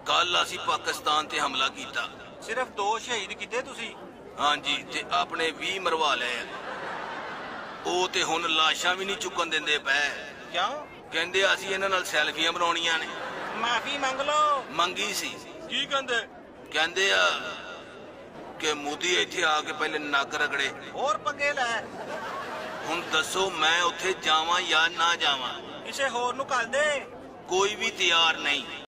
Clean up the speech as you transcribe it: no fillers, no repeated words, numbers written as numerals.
कल असी पाकिस्तान ते हमला किया। सिर्फ 2 शहीद किते तुसी? हाँ जी, ते अपने 20 मरवा ले। ओ ते हुण लाशां भी नहीं चुकन देंदे पै। क्यों? कहंदे असी इन्हां नाल सैल्फियां बनाउणियां ने। माफी मंग लो। मंगी सी। की कहंदे? कहंदे कि मोदी इत्थे आके पहले नक रगड़े और पंगे लै। हुण दसो मैं उत्थे जावां या ना जावां? किसे होर नूं घल दे। कोई भी तैयार नहीं।